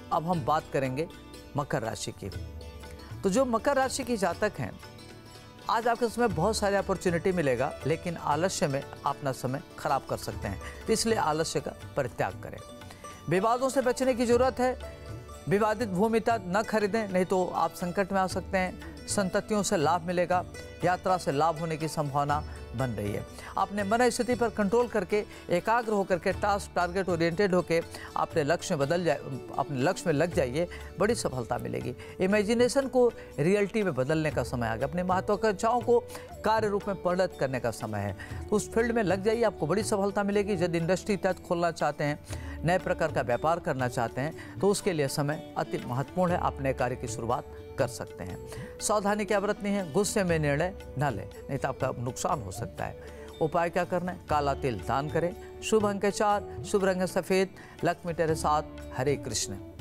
अब हम बात करेंगे मकर राशि की। तो जो मकर राशि की जातक हैं, आज आपके समय बहुत सारी अपॉर्चुनिटी मिलेगा, लेकिन आलस्य में अपना समय खराब कर सकते हैं, इसलिए आलस्य का परित्याग करें। विवादों से बचने की जरूरत है। विवादित भूमि न खरीदें, नहीं तो आप संकट में आ सकते हैं। संततियों से लाभ मिलेगा, यात्रा से लाभ होने की संभावना बन रही है। अपने मन स्थिति पर कंट्रोल करके एकाग्र होकर के टास्क टारगेट ओरिएंटेड होकर अपने लक्ष्य में अपने लक्ष्य में लग जाइए, बड़ी सफलता मिलेगी। इमेजिनेशन को रियलिटी में बदलने का समय आ गया। अपनी महत्वाकांक्षाओं को कार्य रूप में परिणत करने का समय है, तो उस फील्ड में लग जाइए, आपको बड़ी सफलता मिलेगी। यदि इंडस्ट्री तहत खोलना चाहते हैं, नए प्रकार का व्यापार करना चाहते हैं, तो उसके लिए समय अति महत्वपूर्ण है। आप नए कार्य की शुरुआत कर सकते हैं। सावधानी क्या बरतनी है, गुस्से में निर्णय न लें, नहीं तो आपका नुकसान हो सकता है। उपाय क्या करना है, काला तिल दान करें। शुभ अंक 4, शुभ रंग सफ़ेद। लक्ष्मी तेरे साथ। हरे कृष्ण।